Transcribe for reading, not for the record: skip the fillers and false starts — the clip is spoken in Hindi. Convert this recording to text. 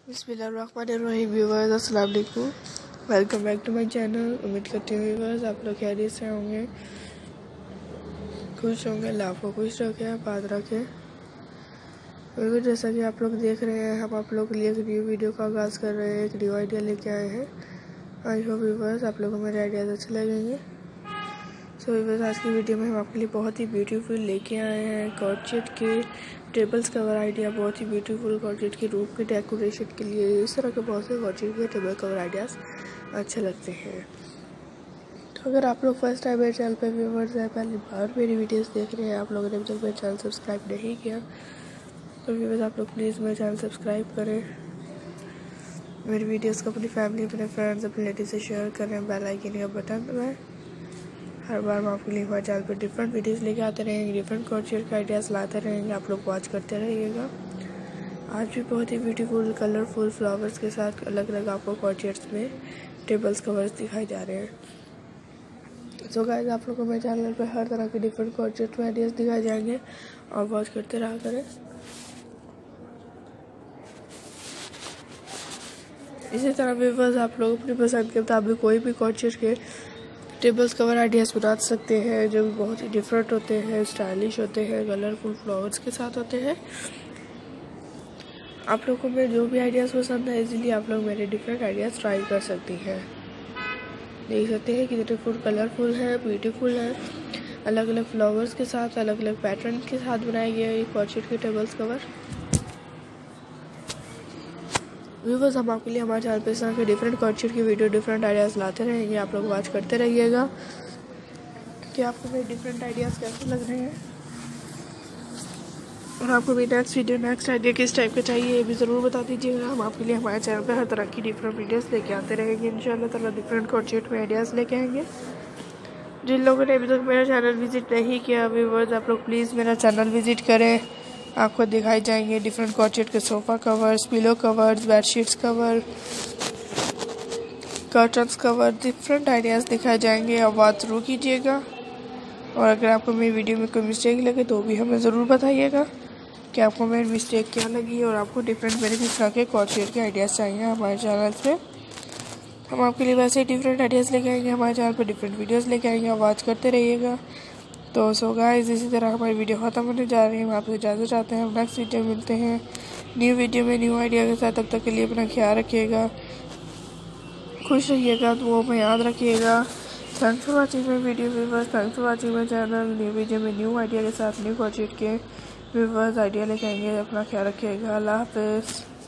बिस्मिल्लाहिर्रहमानिर्रहीम व्यूअर्स, अस्सलाम वालेकुम। Welcome back to my channel. उम्मीद करती हूँ व्यूअर्स आप लोग खैरियत से होंगे, खुश होंगे। अल्लाह आपको खुश रखे, आबाद रखे। व्यूअर्स, जैसा कि आप लोग देख रहे हैं, हम आप लोग के लिए एक न्यू वीडियो का आगाज़ कर रहे हैं, एक न्यू आइडिया लेके आए हैं। आई होप व्यूअर्स आप लोगों को मेरे आइडियाज़ अच्छे लगेंगे। सो व्यूअर्स, आज की वीडियो में हम आपके लिए बहुत ही ब्यूटीफुल लेके आए हैं कॉर्डसेट के टेबल्स कवर आइडिया। बहुत ही ब्यूटीफुल कॉर्डसेट के रूम के डेकोरेशन के लिए इस तरह के बहुत से कॉर्डसेट के टेबल कवर आइडियाज़ अच्छे लगते हैं। तो अगर आप लोग फर्स्ट टाइम मेरे चैनल पे व्यूअर्स हैं, पहली बार मेरी वीडियोस देख रहे हैं, आप लोगों ने अभी तक मेरे चैनल सब्सक्राइब नहीं किया, तो व्यूअर्स आप लोग प्लीज़ मेरे चैनल सब्सक्राइब करें। मेरी वीडियोज़ को अपनी फैमिली, अपने फ्रेंड्स, अपने रिलेटिव से शेयर करें। बेल आइकन का बटन दबाएं। हर बार हम आपके लिए हमारे चैनल पर डिफरेंट वीडियोस लेके आते रहेंगे, डिफरेंट कॉर्डसेट के आइडियाज़ लाते रहेंगे। आप लोग वॉच करते रहिएगा। आज भी बहुत ही ब्यूटीफुल कलरफुल फ्लावर्स के साथ अलग अलग आपको कॉर्डसेट्स में टेबल्स कवर्स दिखाई जा रहे हैं। सो गाइस, आप लोग को मेरे चैनल पर हर तरह के डिफरेंट कॉर्डसेट में आइडियाज़ दिखाए जाएंगे और वॉच करते रहा करें। इसी तरह व्यूअर्स आप लोग अपनी पसंद के मुताबिक कोई भी कॉर्डसेट के टेबल्स कवर आइडियाज़ बना सकते हैं, जो बहुत ही डिफरेंट होते हैं, स्टाइलिश होते हैं, कलरफुल फ्लावर्स के साथ होते हैं। आप लोगों को मेरे जो भी आइडियाज़ पसंद है, इजीली आप लोग मेरे डिफरेंट आइडियाज़ ट्राई कर सकती हैं। देख सकते हैं कितने फुल कलरफुल है, ब्यूटीफुल है, अलग अलग फ्लावर्स के साथ, अलग अलग पैटर्न के साथ बनाए गए ये कॉर्डसेट के टेबल्स कवर। व्यूअर्स, हम आपके लिए हमारे चैनल पे इस तरह के डिफरेंट कॉर्डसेट की वीडियो, डिफरेंट आइडियाज़ लाते रहेंगे। आप लोग वॉच करते रहिएगा कि आपको मेरे डिफरेंट आइडियाज़ कैसे लग रहे हैं और आपको मेरी नेक्स्ट वीडियो, नेक्स्ट आइडिया किस टाइप का चाहिए, ये भी ज़रूर बता दीजिएगा। हम आपके लिए हमारे चैनल पे हर तरह की डिफरेंट वीडियोस लेके आते रहेंगे। इंशाल्लाह ताला डिफरेंट कॉर्डसेट में आइडियाज़ लेके आएंगे। जिन लोगों ने अभी तक मेरा चैनल विजिट नहीं किया व्यूअर्स, आप लोग प्लीज़ मेरा चैनल विजिट करें। आपको दिखाई जाएंगे डिफरेंट कॉर्डसेट के sofa covers, pillow covers, bedsheets cover, curtains cover, different ideas दिखाए जाएंगे। और बात ज़रूर कीजिएगा। और अगर आपको मेरी वीडियो में कोई मिस्टेक लगे तो भी हमें ज़रूर बताइएगा कि आपको मेरी मिस्टेक क्या लगी और आपको डिफरेंट मेरे किस तरह के कॉर्डसेट के आइडियाज़ चाहिए हमारे चैनल पे। हम आपके लिए वैसे ही डिफरेंट आइडियाज़ लेके आएंगे, हमारे चैनल पर डिफरेंट वीडियोस लेके आएंगे और वॉच करते रहिएगा। तो सो गाइस, इसी तरह हमारी वीडियो ख़त्म होने जा रही है। हम आपसे इजाज़त चाहते हैं। हम नेक्स्ट वीडियो में मिलते हैं न्यू वीडियो में, न्यू आइडिया के साथ। तब तक के लिए अपना ख्याल रखिएगा, खुश रहिएगा, दुआओं में याद रखिएगा। Thanks for watching my video viewers, thanks for watching my channel. New video में न्यू आइडिया के साथ न्यू कॉर्डसेट के व्यूअर्स आइडिया लेके आएंगे। अपना ख्याल रखिएगा। अल्लाह हाफ़िज़।